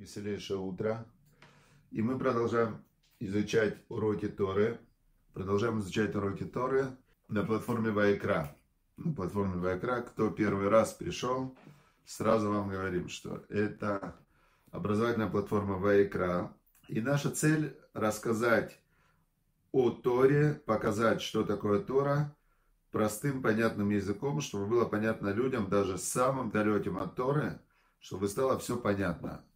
Веселейшее утро. И мы продолжаем изучать уроки Торы. Продолжаем изучать уроки Торы на платформе Ваикра. На платформе Ваикра, кто первый раз пришел, сразу вам говорим, что это образовательная платформа Ваикра. И наша цель рассказать о Торе, показать, что такое Тора, простым, понятным языком, чтобы было понятно людям, даже самым далеким от Торы, чтобы стало все понятно.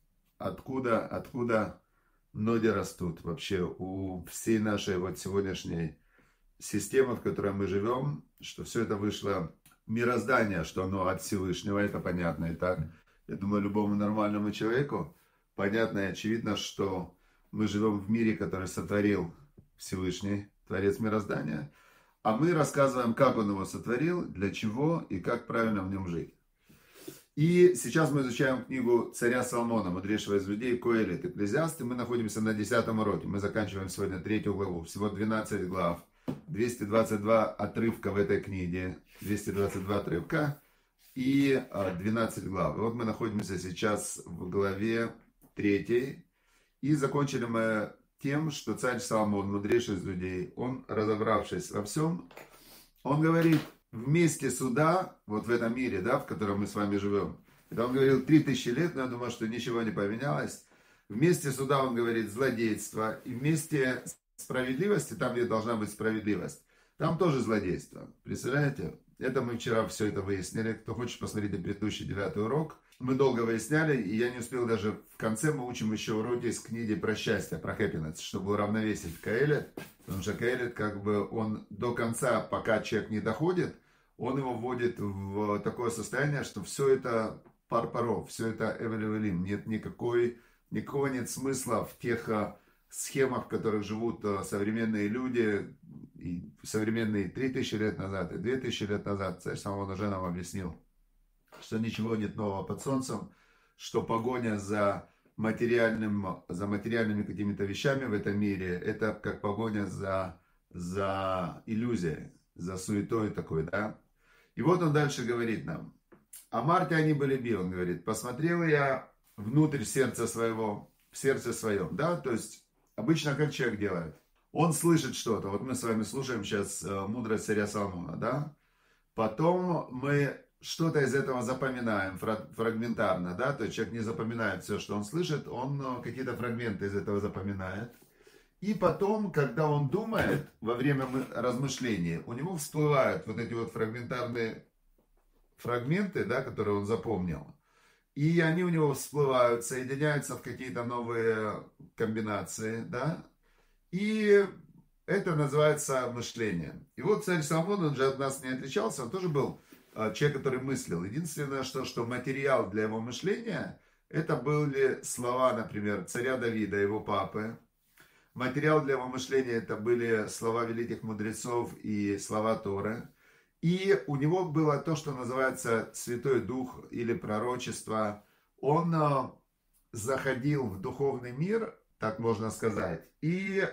Откуда ноги растут вообще у всей нашей вот сегодняшней системы, в которой мы живем, что все это вышло, мироздание, что оно от Всевышнего, это понятно и так. Я думаю, любому нормальному человеку понятно и очевидно, что мы живем в мире, который сотворил Всевышний, Творец мироздания, а мы рассказываем, как он его сотворил, для чего и как правильно в нем жить. И сейчас мы изучаем книгу царя Соломона, мудрейшего из людей, Коэлет, Экклезиаст, и мы находимся на 10-м уроке. Мы заканчиваем сегодня 3-ю главу, всего 12 глав, 222 отрывка в этой книге, 222 отрывка и 12 глав. И вот мы находимся сейчас в главе 3, и закончили мы тем, что царь Соломон, мудрейший из людей, он, разобравшись во всем, он говорит: вместе суда, вот в этом мире, да, в котором мы с вами живем, это он говорил 3000 лет, но я думаю, что ничего не поменялось. Вместе суда, он говорит, злодейство, и вместе справедливости, там, где должна быть справедливость, там тоже злодейство. Представляете? Это мы вчера все это выяснили. Кто хочет, посмотрите предыдущий 9-й урок. Мы долго выясняли, и я не успел даже в конце, мы учим еще уроки из книги про счастье, про happiness, чтобы уравновесить Коэлет. Потому что Коэлет, как бы, он до конца, пока человек не доходит, он его вводит в такое состояние, что все это пар-паров, все это эвелевелим. Нет никакого нет смысла в тех схемах, в которых живут современные люди, и современные 3000 лет назад, и 2000 лет назад. Царь Соломон уже нам объяснил, что ничего нет нового под солнцем, что погоня за материальными какими-то вещами в этом мире, это как погоня за иллюзией, за суетой такой, да. И вот он дальше говорит нам: «А Марте они были би», он говорит, «посмотрел я внутрь сердца своего, в сердце своем», да, то есть обычно как человек делает, он слышит что-то, вот мы с вами слушаем сейчас мудрость царя Соломона, да, потом мы что-то из этого запоминаем фрагментарно, да, то есть человек не запоминает все, что он слышит, он какие-то фрагменты из этого запоминает. И потом, когда он думает, во время размышления, у него всплывают вот эти вот фрагментарные фрагменты, да, которые он запомнил. И они у него всплывают, соединяются в какие-то новые комбинации, да. И это называется мышление. И вот царь Соломон, он же от нас не отличался, он тоже был человек, который мыслил. Единственное, что материал для его мышления, это были слова, например, царя Давида, его папы. Материал для его мышления, это были слова великих мудрецов и слова Торы. И у него было то, что называется Святой Дух или пророчество. Он заходил в духовный мир, так можно сказать, и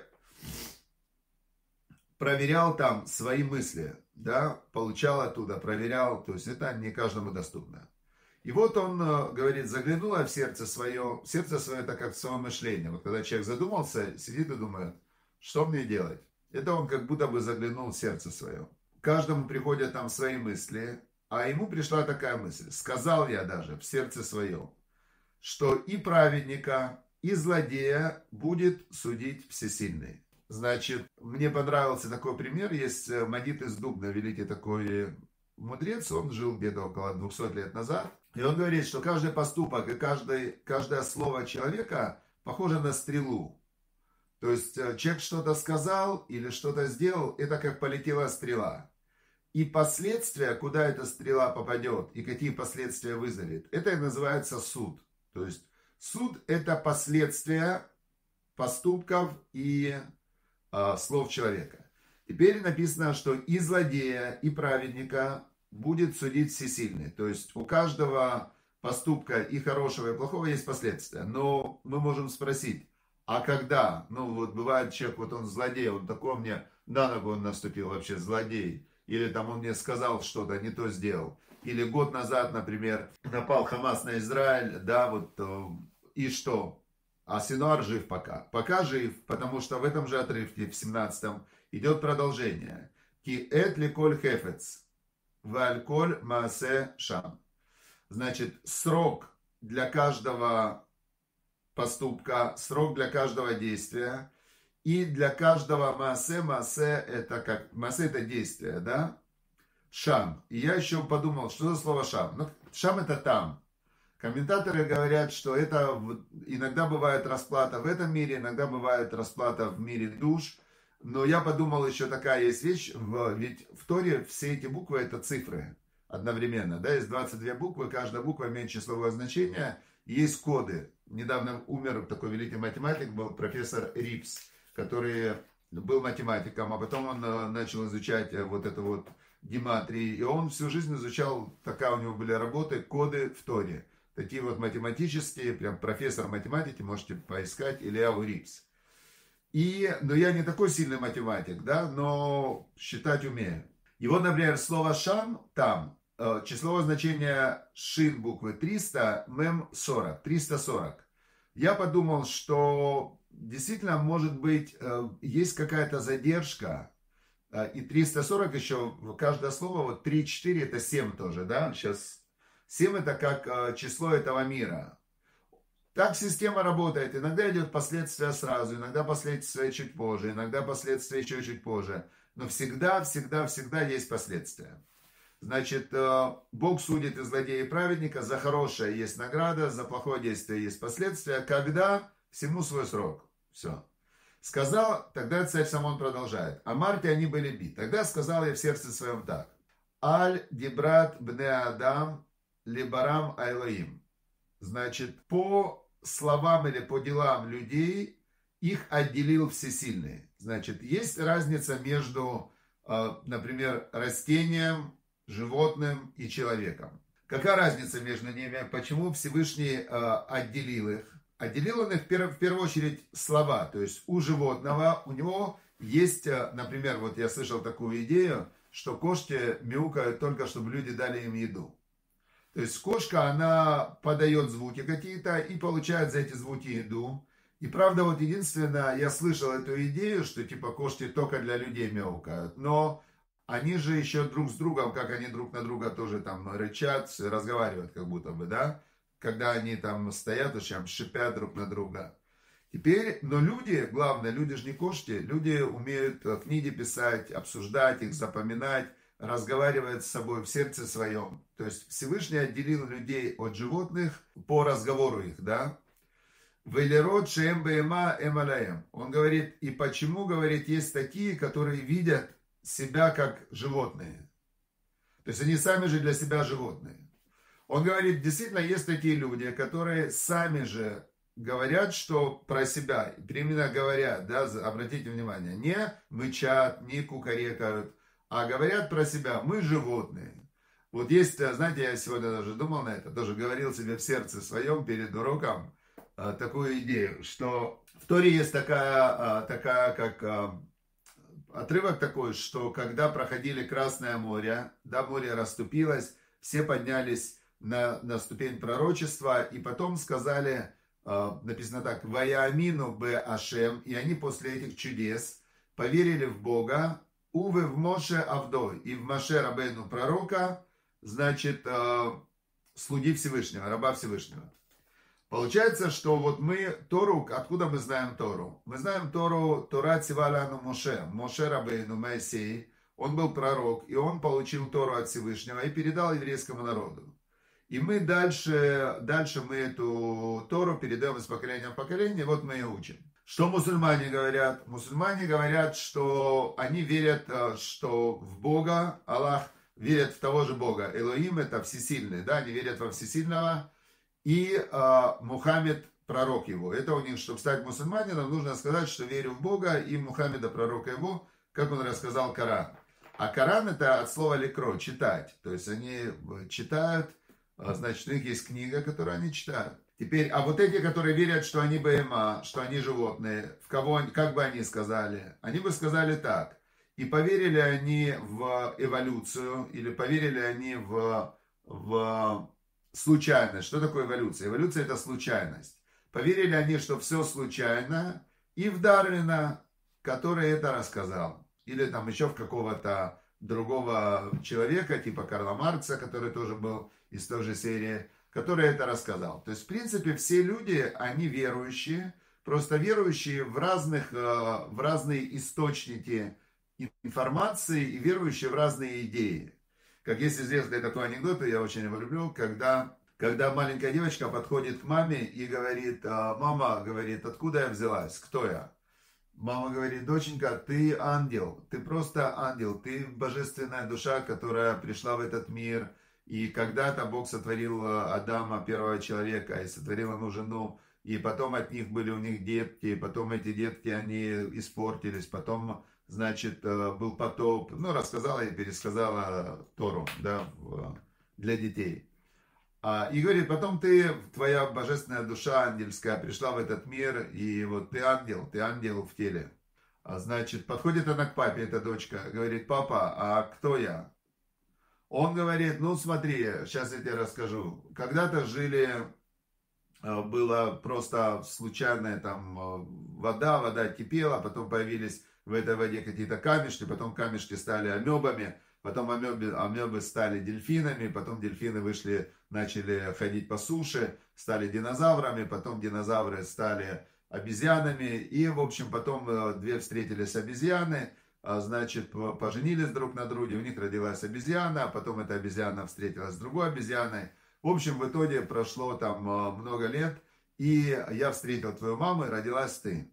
проверял там свои мысли, да, получал оттуда, проверял, то есть это не каждому доступно. И вот он говорит: заглянула в сердце свое это как свое мышление. Вот когда человек задумался, сидит и думает, что мне делать? Это он как будто бы заглянул в сердце свое. Каждому приходят там свои мысли, а ему пришла такая мысль: сказал я даже в сердце своем, что и праведника, и злодея будет судить всесильный. Значит, мне понравился такой пример. Есть Мадит из Дубна, великий такой мудрец, он жил где-то около 200 лет назад. И он говорит, что каждый поступок и каждое слово человека похоже на стрелу. То есть человек что-то сказал или что-то сделал, это как полетела стрела. И последствия, куда эта стрела попадет и какие последствия вызовет, это и называется суд. То есть суд – это последствия поступков и слов человека. Теперь написано, что и злодея, и праведника будет судить всесильный. То есть у каждого поступка и хорошего, и плохого есть последствия. Но мы можем спросить, а когда? Ну вот бывает человек, вот он злодей, он такой мне на ногу он наступил, вообще злодей. Или там он мне сказал что-то, не то сделал. Или год назад, например, напал Хамас на Израиль, да, вот и что? А Синуар жив пока. Пока жив, потому что в этом же отрывке, в 17-м, идет продолжение. Ки эт ликоль хефец, вальколь маасе шам. Значит, срок для каждого поступка, срок для каждого действия. И для каждого маасе, это как, маасе это действие, да? Шам. И я еще подумал, что за слово шам? Ну, шам это там. Комментаторы говорят, что это иногда бывает расплата в этом мире, иногда бывает расплата в мире душ. Но я подумал, еще такая есть вещь, ведь в Торе все эти буквы это цифры одновременно. Да? Есть 22 буквы, каждая буква имеет числовое значение, есть коды. Недавно умер такой великий математик, был профессор Рипс, который был математиком, а потом он начал изучать вот это вот гематрии, и он всю жизнь изучал, такая у него были работы, коды в Торе. Такие вот математические, прям профессор математики, можете поискать, Ильяу Рипс. Но я не такой сильный математик, да, но считать умею. И вот, например, слово «шам» там, числовое значение шин буквы 300, мем 40, 340. Я подумал, что действительно, может быть, есть какая-то задержка, и 340 еще, каждое слово, вот 3-4 это 7 тоже, да, сейчас 7 это как число этого мира. Так система работает, иногда идет последствия сразу, иногда последствия чуть позже, иногда последствия еще чуть позже, но всегда есть последствия. Значит, Бог судит и злодея, и праведника, за хорошее есть награда, за плохое действие есть последствия, когда всему свой срок. Все. Сказал, тогда царь Самон продолжает. А Марте они были бит. Тогда сказал я в сердце своем так. Аль дибрат бне адам либарам айлаим. Значит, по словам или по делам людей их отделил всесильный. Значит, есть разница между, например, растением, животным и человеком. Какая разница между ними? Почему Всевышний отделил их? Отделил он их в первую очередь слова. То есть у животного, у него есть, например, вот я слышал такую идею, что кошки мяукают только, чтобы люди дали им еду. То есть кошка, она подает звуки какие-то и получает за эти звуки еду. И правда, вот единственное, я слышал эту идею, что типа кошки только для людей мяукают. Но они же еще друг с другом, как они друг на друга тоже там рычат, разговаривают как будто бы, да? Когда они там стоят, там шипят друг на друга. Теперь, но люди, главное, люди же не кошки, люди умеют книги писать, обсуждать их, запоминать, разговаривать с собой в сердце своем. То есть Всевышний отделил людей от животных по разговору их, да? Велерот шеем беема эмалаем. Он говорит, и почему, говорит, есть такие, которые видят себя как животные. То есть они сами же для себя животные. Он говорит, действительно, есть такие люди, которые сами же говорят, что про себя, именно говорят, да, обратите внимание, не мычат, не кукарекают, а говорят про себя, мы животные. Вот есть, знаете, я сегодня даже думал на это, тоже говорил себе в сердце своем перед уроком такую идею, что в Торе есть такая как отрывок такой, что когда проходили Красное море, да, море расступилось, все поднялись на ступень пророчества, и потом сказали, написано так, «Ваяамину бе Ашем», и они после этих чудес поверили в Бога, «Увы в Моше Авдой», и в Моше Рабейну пророка, значит, слуги Всевышнего, раба Всевышнего. Получается, что вот мы Тору, откуда мы знаем Тору? Мы знаем Тору, Тора Циваляну Моше, Моше Рабейну, Моисей, он был пророк, и он получил Тору от Всевышнего и передал еврейскому народу. И мы дальше мы эту Тору передаем из поколения в поколение, вот мы ее учим. Что мусульмане говорят? Мусульмане говорят, что они верят, что в Бога, Аллах, верят в того же Бога. Элоим это всесильный, да, они верят во всесильного. И Мухаммед пророк его. Это у них, чтобы стать мусульманином, нужно сказать, что верю в Бога и Мухаммеда пророка его, как он рассказал Коран. А Коран это от слова лекро, читать. То есть они читают, значит, у них есть книга, которую они читают. Теперь, а вот эти, которые верят, что они БМА, что они животные, в кого, как бы они сказали? Они бы сказали так. И поверили они в эволюцию, или поверили они в случайность. Что такое эволюция? Эволюция это случайность. Поверили они, что все случайно, и в Дарвина, который это рассказал. Или там еще в какого-то другого человека, типа Карла Маркса, который тоже был из той же серии, который это рассказал. То есть, в принципе, все люди, они верующие, просто верующие в разные источники информации и верующие в разные идеи. Как есть известный такой анекдот, я очень его люблю, когда маленькая девочка подходит к маме и говорит: мама, говорит, откуда я взялась, кто я? Мама говорит: доченька, ты ангел, ты просто ангел, ты божественная душа, которая пришла в этот мир. И когда-то Бог сотворил Адама, первого человека, и сотворил ему жену, и потом от них были у них детки, и потом эти детки, они испортились, потом, значит, был потоп. Ну, рассказала и пересказала Тору, да, для детей. И говорит: потом твоя божественная душа ангельская пришла в этот мир, и вот ты ангел в теле. Значит, подходит она к папе, эта дочка, говорит: папа, а кто я? Он говорит: ну смотри, сейчас я тебе расскажу. Когда-то было просто случайная там вода кипела, потом появились в этой воде какие-то камешки, потом камешки стали амебами, потом амебы стали дельфинами, потом дельфины начали ходить по суше, стали динозаврами, потом динозавры стали обезьянами, и, в общем, потом две встретились обезьяны, значит, поженились друг на друге, у них родилась обезьяна, а потом эта обезьяна встретилась с другой обезьяной. В общем, в итоге прошло там много лет, и я встретил твою маму, и родилась ты.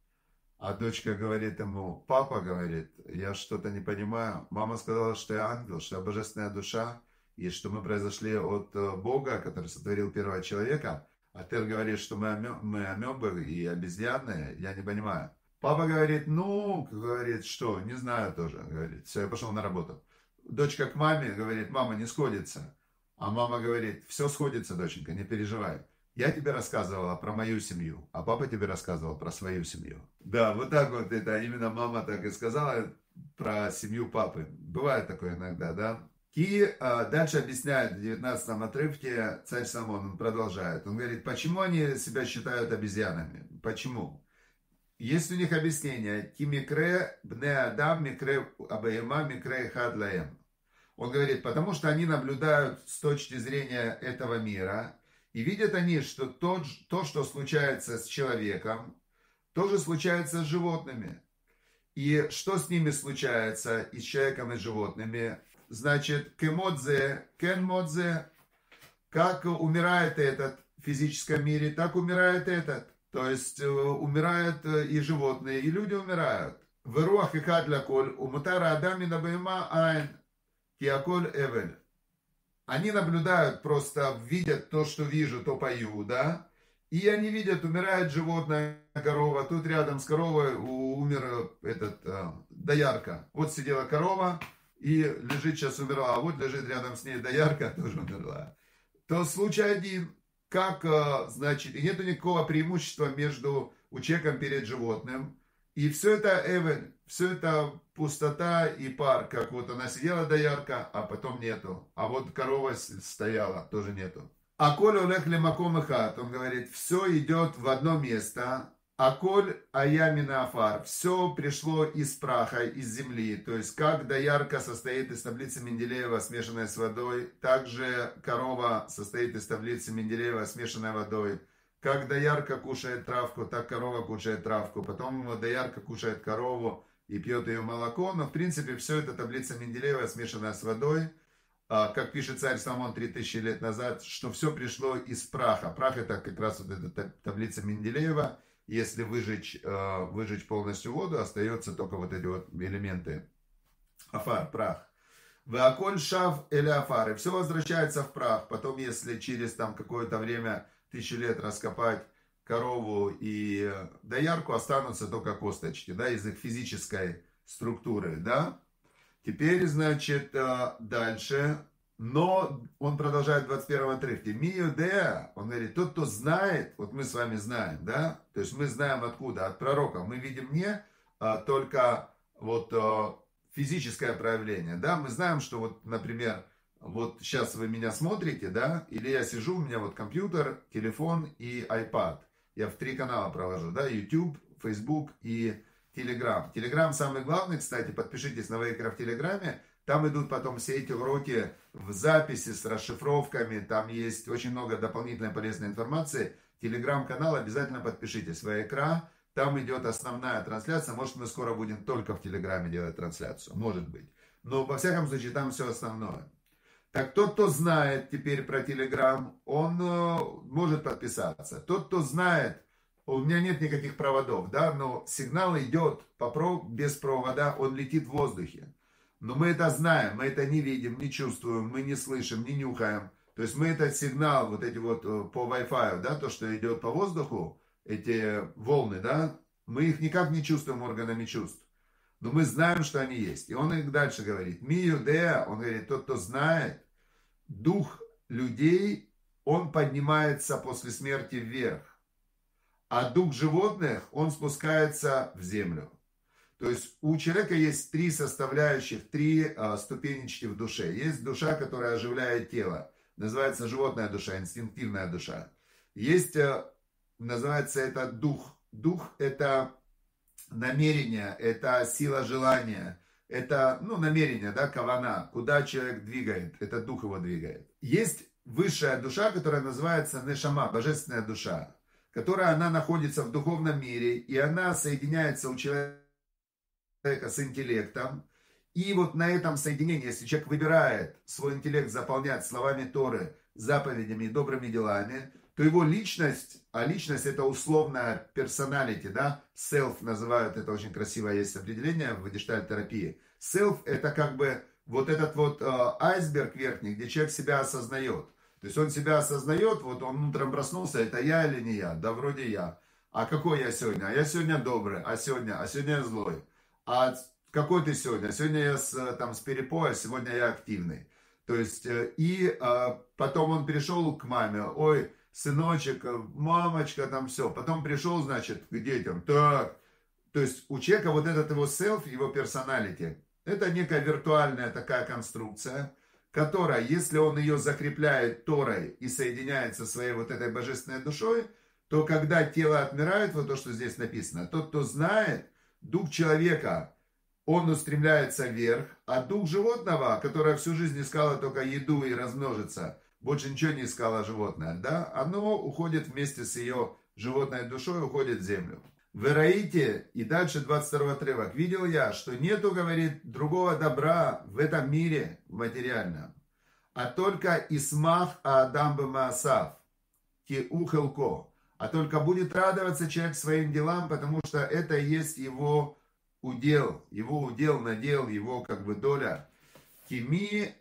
А дочка говорит ему: папа, говорит, я что-то не понимаю. Мама сказала, что я ангел, что я божественная душа, и что мы произошли от Бога, который сотворил первого человека. А ты говоришь, что мы амебы и обезьяны, я не понимаю. Папа говорит: ну, говорит, что, не знаю тоже, говорит. Все, я пошел на работу. Дочка к маме говорит: мама, не сходится. А мама говорит: все сходится, доченька, не переживай. Я тебе рассказывала про мою семью, а папа тебе рассказывал про свою семью. Да, вот так вот это именно мама так и сказала про семью папы. Бывает такое иногда, да? И дальше объясняет в 19-м отрывке царь Соломон, он продолжает. Он говорит: почему они себя считают обезьянами? Почему? Есть у них объяснение. Ки микре бне адам микре абаема микре хадлаем. Он говорит: потому что они наблюдают с точки зрения этого мира, и видят они, что то, что случается с человеком, тоже случается с животными. И что с ними случается, и с человеком, и с животными? Значит, кемодзе, кенмодзе, как умирает этот в физическом мире, так умирает этот. То есть умирают и животные, и люди умирают. Веруах и хадляколь, умутара адами набайма айн, киаколь эвель. Они наблюдают, просто видят то, что вижу, то пою, да? И они видят, умирает животное, корова. Тут рядом с коровой умер доярка. Вот сидела корова и лежит, сейчас умерла. А вот лежит рядом с ней доярка, тоже умерла. То случай один. Как, значит, и нету никакого преимущества между человеком перед животным. И все это эвель, все это пустота и пар, как вот она сидела доярка, а потом нету. А вот корова стояла, тоже нету. А коль олех лемаком и хат, он говорит, все идет в одно место. А коль аямина афар, все пришло из праха, из земли. То есть, как доярка состоит из таблицы Менделеева, смешанной с водой, также корова состоит из таблицы Менделеева, смешанной водой. Как доярка кушает травку, так корова кушает травку. Потом доярка кушает корову и пьет ее молоко. Но, в принципе, все это таблица Менделеева, смешанная с водой. Как пишет царь Соломон 3000 лет назад, что все пришло из праха. Прах — это как раз вот эта таблица Менделеева. Если выжечь полностью воду, остается только вот эти вот элементы. Афар, прах. Веаколь шав или афар. И все возвращается в прах. Потом, если через там какое-то время, 1000 лет раскопать корову и доярку, останутся только косточки, да, из их физической структуры, да. Теперь, значит, дальше. Но он продолжает в 21 отрывке. Миюдеа, он говорит, тот, кто знает, вот мы с вами знаем, да, то есть мы знаем откуда, от пророка. Мы видим не только вот физическое проявление, да, мы знаем, что вот, например, вот сейчас вы меня смотрите, да, или я сижу, у меня вот компьютер, телефон и iPad. я в 3 канала провожу, да, YouTube, Facebook и Telegram. Telegram самый главный, кстати, подпишитесь на Вайкра в Телеграме, там идут потом все эти уроки в записи с расшифровками, там есть очень много дополнительной полезной информации. Телеграм-канал обязательно подпишитесь, Вайкра, там идет основная трансляция, может мы скоро будем только в Телеграме делать трансляцию, может быть. Но во всяком случае там все основное. Так тот, кто знает теперь про Телеграм, он может подписаться. Тот, кто знает, у меня нет никаких проводов, да, но сигнал идет без провода, он летит в воздухе. Но мы это знаем, мы это не видим, не чувствуем, мы не слышим, не нюхаем. То есть мы этот сигнал, вот эти вот по Wi-Fi, да, то, что идет по воздуху, эти волны, да, мы их никак не чувствуем органами чувств. Но мы знаем, что они есть. И он их дальше говорит. Миюдея, он говорит, тот, кто знает, дух людей, он поднимается после смерти вверх. А дух животных, он спускается в землю. То есть у человека есть 3 составляющих, 3 ступенечки в душе. Есть душа, которая оживляет тело. Называется животная душа, инстинктивная душа. Есть, называется это дух. Дух это намерение, это сила желания. Это, намерение, да, кавана, куда человек двигает, это дух его двигает. Есть высшая душа, которая называется нешама, божественная душа, которая она находится в духовном мире, и она соединяется у человека с интеллектом. И вот на этом соединении, если человек выбирает свой интеллект заполнять словами Торы, заповедями и добрыми делами, то его личность, а личность это условная персоналити, да, self называют, это очень красивое есть определение в гештальт-терапии. Self это как бы вот этот вот айсберг верхний, где человек себя осознает. То есть он себя осознает, вот он утром проснулся, это я или не я? Да вроде я. А какой я сегодня? А я сегодня добрый, а сегодня я злой. А какой ты сегодня? Сегодня я с перепоя, сегодня я активный. То есть, и потом он пришел к маме, ой, сыночек, мамочка, там все. Потом пришел, значит, к детям. Так. То есть у человека вот этот его self, его персоналити, это некая виртуальная такая конструкция, которая, если он ее закрепляет Торой и соединяется со своей вот этой божественной душой, то когда тело отмирает, вот то, что здесь написано, тот, кто знает, дух человека, он устремляется вверх, а дух животного, которое всю жизнь искало только еду и размножиться, больше ничего не искало животное, да, оно уходит вместе с ее животной душой, уходит в землю. Вы раите, и дальше 22 отрывок. Видел я, что нету, говорит, другого добра в этом мире материальном, а только исмах Адам бемаасав, ки ухелко, а только будет радоваться человек своим делам, потому что это и есть его удел, надел, его как бы доля. Кими,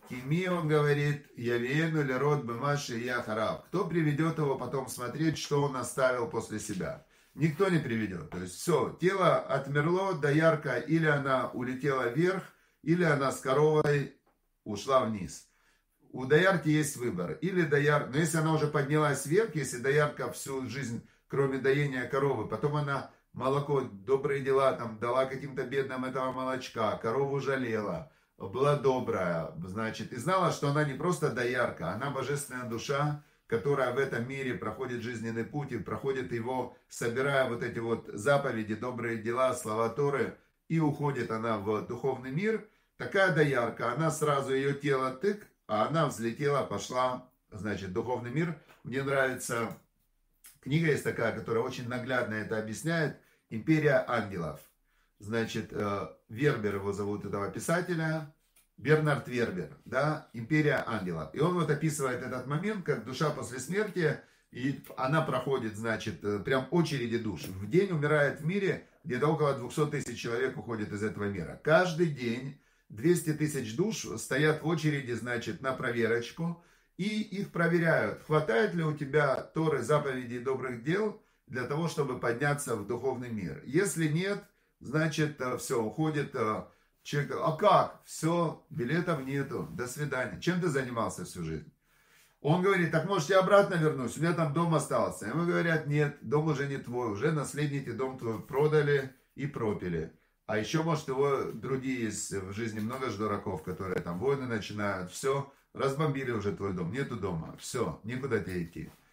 он говорит, явену ли род бемаши яхарав. Кто приведет его потом смотреть, что он оставил после себя? Никто не приведет. То есть все, тело отмерло, доярка или она улетела вверх, или она с коровой ушла вниз. У доярки есть выбор. Или доярка, но если она уже поднялась вверх, если доярка всю жизнь, кроме доения коровы, потом она молоко, добрые дела там дала каким-то бедным этого молочка, корову жалела, была добрая, значит, и знала, что она не просто доярка, она божественная душа, которая в этом мире проходит жизненный путь и проходит его, собирая вот эти вот заповеди, добрые дела, слова Торы, и уходит она в духовный мир. Такая доярка, она сразу, ее тело тык, а она взлетела, пошла, значит, в духовный мир. Мне нравится, книга есть такая, которая очень наглядно это объясняет, «Империя ангелов». Значит, Вербер его зовут, этого писателя, Бернард Вербер, да, «Империя ангелов». И он вот описывает этот момент, как душа после смерти, и она проходит, значит, прям очереди душ. В день умирает в мире где-то около 200 тысяч человек уходит из этого мира. Каждый день 200 тысяч душ стоят в очереди, значит, на проверочку, и их проверяют, хватает ли у тебя Торы, заповедей, добрых дел для того, чтобы подняться в духовный мир. Если нет, значит, все, уходит человек. А как? Все, билетов нету, до свидания. Чем ты занимался всю жизнь? Он говорит, так может я обратно вернусь, у меня там дом остался. Ему говорят, нет, дом уже не твой, уже наследники дом твой продали и пропили. А еще, может, его другие есть в жизни, много же дураков, которые там войны начинают, все, разбомбили уже твой дом, нету дома, все, никуда тебе идти.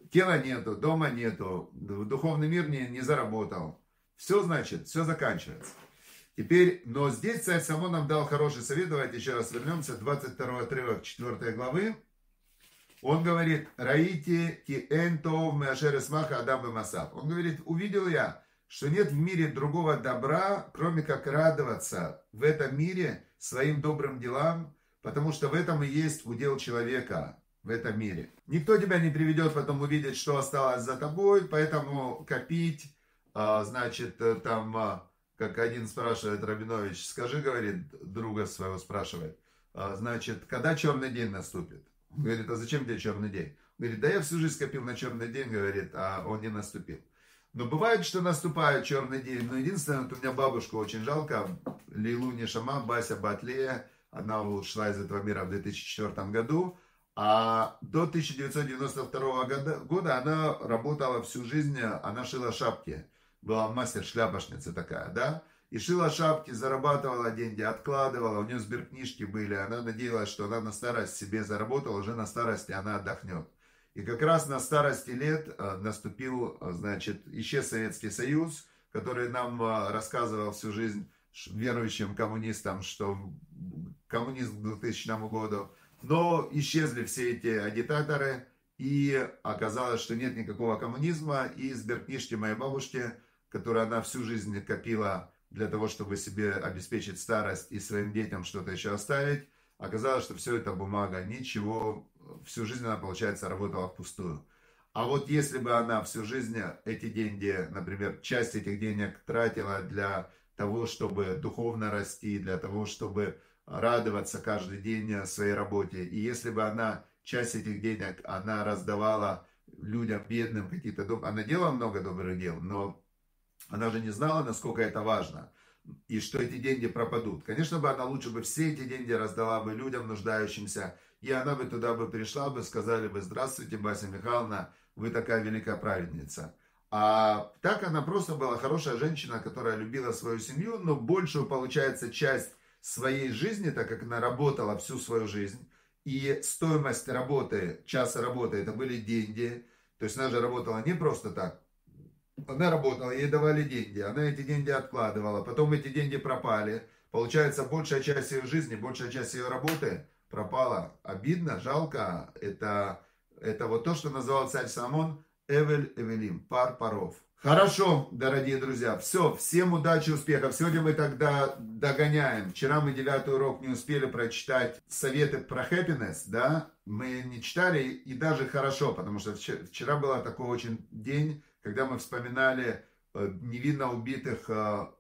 тела нету, дома нету, в духовный мир не заработал. Все, значит, все заканчивается. Теперь, но здесь царь Соломон нам дал хороший совет. Давайте еще раз вернемся. 22 отрывок 4 главы. Он говорит, «Раити ки энтов мэашер эсмаха адам бэмасав». Он говорит, увидел я, что нет в мире другого добра, кроме как радоваться в этом мире своим добрым делам, потому что в этом и есть удел человека, в этом мире. Никто тебя не приведет потом увидеть, что осталось за тобой, поэтому копить, значит, там, как один спрашивает, Рабинович, скажи, говорит, друга своего спрашивает, значит, когда черный день наступит? Он говорит, а зачем тебе черный день? Он говорит, да я всю жизнь скопил на черный день, говорит, а он не наступил. Но бывает, что наступает черный день. Но единственное, вот у меня бабушку очень жалко, Лейлу Нешама, Бася Батлея, она ушла из этого мира в 2004 году, а до 1992 года она работала всю жизнь, она шила шапки, была мастер-шляпошница такая, да, и шила шапки, зарабатывала деньги, откладывала, у нее сберкнижки были, она надеялась, что она на старость себе заработала, уже на старости она отдохнет. И как раз на старости лет наступил, значит, исчез Советский Союз, который нам рассказывал всю жизнь верующим коммунистам, что коммунизм к 2000 году. Но исчезли все эти агитаторы, и оказалось, что нет никакого коммунизма, и сберкнижки моей бабушки, которую она всю жизнь копила для того, чтобы себе обеспечить старость и своим детям что-то еще оставить, оказалось, что все это бумага, ничего, всю жизнь она, получается, работала впустую. А вот если бы она всю жизнь эти деньги, например, часть этих денег тратила для того, чтобы духовно расти, для того, чтобы радоваться каждый день своей работе, и если бы она часть этих денег, она раздавала людям бедным какие-то, она делала много добрых дел, но она же не знала, насколько это важно, и что эти деньги пропадут. Конечно бы она лучше бы все эти деньги раздала бы людям, нуждающимся, и она бы туда бы пришла, бы сказали бы, здравствуйте, Бася Михайловна, вы такая великая праведница. А так она просто была хорошая женщина, которая любила свою семью, но большую, получается, часть своей жизни, так как она работала всю свою жизнь, и стоимость работы, часа работы, это были деньги, то есть она же работала не просто так, она работала, ей давали деньги, она эти деньги откладывала, потом эти деньги пропали, получается, большая часть ее жизни, большая часть ее работы пропала. Обидно, жалко, это вот то, что называл царь Соломон Эвель Эвелим, пар паров. Хорошо, дорогие друзья, все, всем удачи, успехов. Сегодня мы тогда догоняем. Вчера мы 9 урок не успели прочитать советы про happiness, да, мы не читали, и даже хорошо, потому что вчера был такой очень день, когда мы вспоминали невинно убитых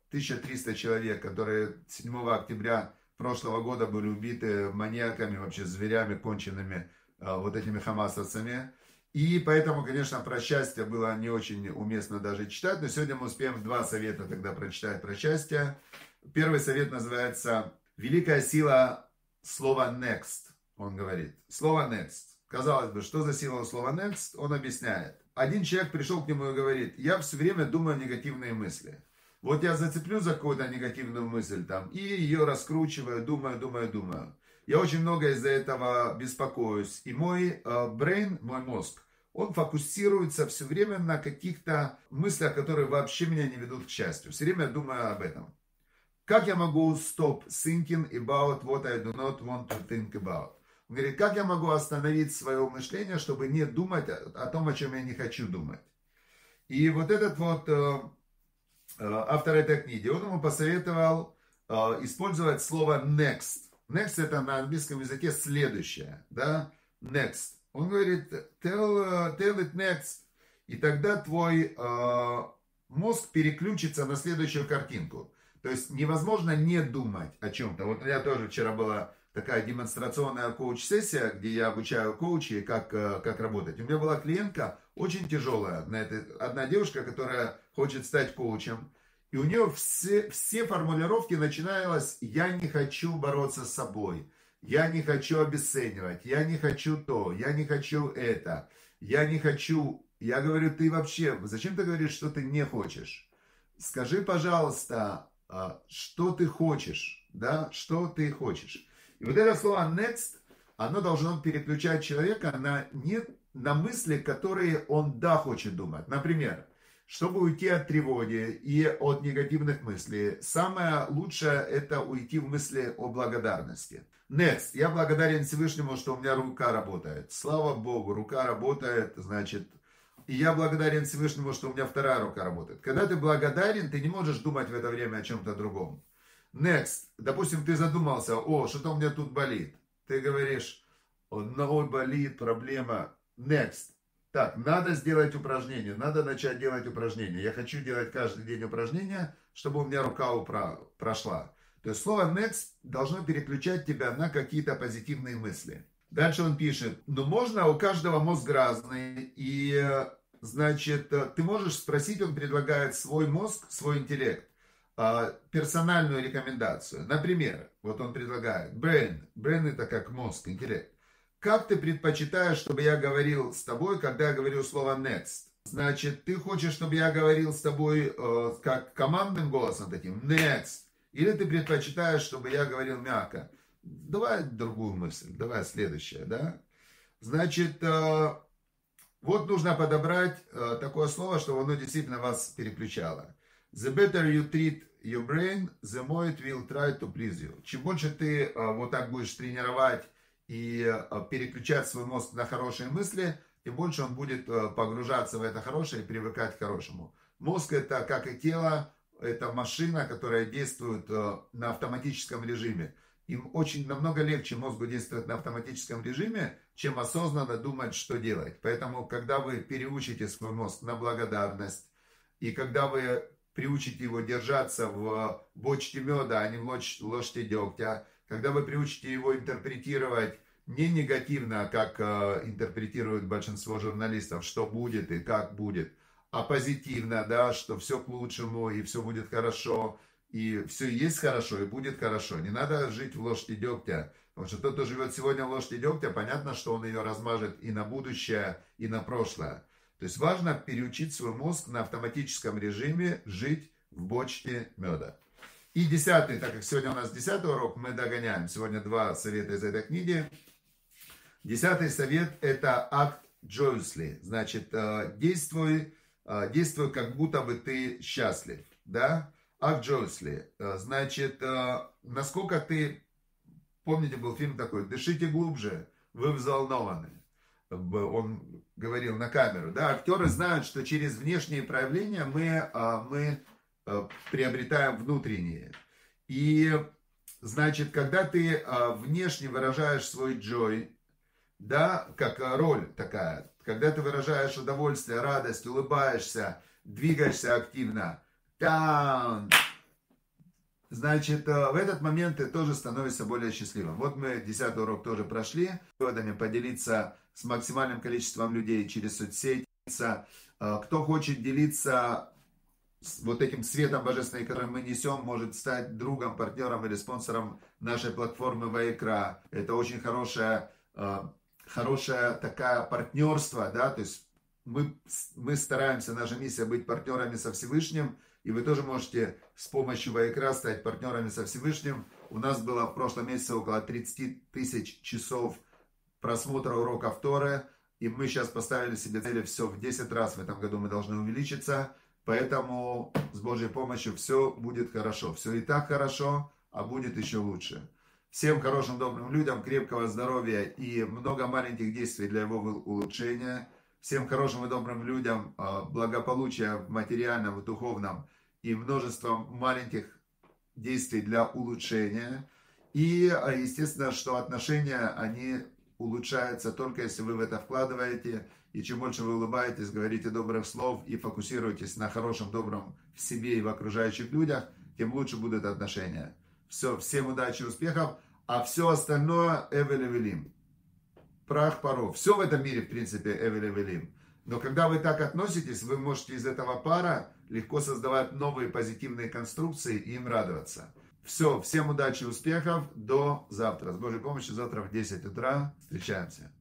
1300 человек, которые 7 октября прошлого года были убиты маньяками, вообще зверями конченными, вот этими хамасовцами. И поэтому, конечно, про счастье было не очень уместно даже читать, но сегодня мы успеем 2 совета тогда прочитать про счастье. Первый совет называется «Великая сила слова next», он говорит. Слово next. Казалось бы, что за сила слова next? Он объясняет. Один человек пришел к нему и говорит, я все время думаю негативные мысли. Вот я зацеплю за какую-то негативную мысль там и ее раскручиваю, думаю. Я очень много из-за этого беспокоюсь. И мой brain, мой мозг, он фокусируется все время на каких-то мыслях, которые вообще меня не ведут к счастью. Все время думаю об этом. Как я могу stop thinking about what I do not want to think about? Он говорит, как я могу остановить свое мышление, чтобы не думать о том, о чем я не хочу думать? И вот этот вот автор этой книги, он ему посоветовал использовать слово next. Next это на английском языке следующее, да, next. Он говорит, tell it next, и тогда твой мозг переключится на следующую картинку. То есть невозможно не думать о чем-то. Вот у меня тоже вчера была такая демонстрационная коуч-сессия, где я обучаю коучей, как работать. У меня была клиентка очень тяжелая, одна девушка, которая хочет стать коучем. И у нее все формулировки начинались «я не хочу бороться с собой», «я не хочу обесценивать», «я не хочу то», «я не хочу это», «я не хочу». Я говорю, ты вообще, зачем ты говоришь, что ты не хочешь? Скажи, пожалуйста, что ты хочешь, да, что ты хочешь. И вот это слово next, оно должно переключать человека на не на мысли, которые он да хочет думать. Например, чтобы уйти от тревоги и от негативных мыслей, самое лучшее это уйти в мысли о благодарности. Next. Я благодарен Всевышнему, что у меня рука работает. Слава Богу, рука работает, значит, и я благодарен Всевышнему, что у меня вторая рука работает. Когда ты благодарен, ты не можешь думать в это время о чем-то другом. Next. Допустим, ты задумался, что-то у меня тут болит. Ты говоришь, ногой болит, проблема. Next. Так, надо сделать упражнение, надо начать делать упражнения. Я хочу делать каждый день упражнения, чтобы у меня рука прошла. То есть слово next должно переключать тебя на какие-то позитивные мысли. Дальше он пишет, можно, у каждого мозг разный, и, значит, ты можешь спросить, он предлагает свой мозг, свой интеллект, персональную рекомендацию. Например, вот он предлагает, brain это как мозг, интеллект. Как ты предпочитаешь, чтобы я говорил с тобой, когда я говорю слово next? Значит, ты хочешь, чтобы я говорил с тобой как командным голосом таким, next? Или ты предпочитаешь, чтобы я говорил мягко? Давай другую мысль, давай следующее, да? Значит, вот нужно подобрать такое слово, чтобы оно действительно вас переключало. The better you treat your brain, the more it will try to please you. Чем больше ты вот так будешь тренировать и переключать свой мозг на хорошие мысли, тем больше он будет погружаться в это хорошее и привыкать к хорошему. Мозг это, как и тело, это машина, которая действует на автоматическом режиме. Им очень намного легче мозгу действовать на автоматическом режиме, чем осознанно думать, что делать. Поэтому, когда вы переучите свой мозг на благодарность, и когда вы приучите его держаться в бочке меда, а не в ложке дегтя, когда вы приучите его интерпретировать не негативно, как интерпретирует большинство журналистов, что будет и как будет, а позитивно, да, что все к лучшему и все будет хорошо, и все есть хорошо и будет хорошо. Не надо жить в ложке дегтя, потому что тот, кто живет сегодня в ложке дегтя, понятно, что он ее размажет и на будущее, и на прошлое. То есть важно переучить свой мозг на автоматическом режиме жить в бочке меда. И 10, так как сегодня у нас 10 урок, мы догоняем. Сегодня 2 совета из этой книги. 10 совет это act joyously. Значит, действуй, как будто бы ты счастлив. Да? Act joyously. Значит, насколько ты... Помните, был фильм такой «Дышите глубже, вы взволнованы». Он говорил на камеру. Да? Актеры знают, что через внешние проявления мы приобретаем внутренние. И, значит, когда ты внешне выражаешь свой joy, да, как роль такая, когда ты выражаешь удовольствие, радость, улыбаешься, двигаешься активно, там, значит, в этот момент ты тоже становишься более счастливым. Вот мы 10 урок тоже прошли. Выводами поделиться с максимальным количеством людей через соцсети. Кто хочет делиться вот этим светом божественным, который мы несем, может стать другом, партнером или спонсором нашей платформы Ваикра. Это очень хорошее такое партнерство, да, то есть мы стараемся, наша миссия быть партнерами со Всевышним, и вы тоже можете с помощью Ваикра стать партнерами со Всевышним. У нас было в прошлом месяце около 30 тысяч часов просмотра уроков Торы, и мы сейчас поставили себе цели все в 10 раз в этом году мы должны увеличиться, поэтому с Божьей помощью все будет хорошо. Все и так хорошо, а будет еще лучше. Всем хорошим, добрым людям крепкого здоровья и много маленьких действий для его улучшения. Всем хорошим и добрым людям благополучия в материальном и духовном и множество маленьких действий для улучшения. И, естественно, что отношения, они улучшаются только если вы в это вкладываете. И чем больше вы улыбаетесь, говорите добрых слов и фокусируетесь на хорошем, добром в себе и в окружающих людях, тем лучше будут отношения. Все, всем удачи, успехов, а все остальное эвеле велим. Прах паров. Все в этом мире, в принципе, эвеле велим. Но когда вы так относитесь, вы можете из этого пара легко создавать новые позитивные конструкции и им радоваться. Все, всем удачи, успехов, до завтра. С Божьей помощью завтра в 10 утра встречаемся.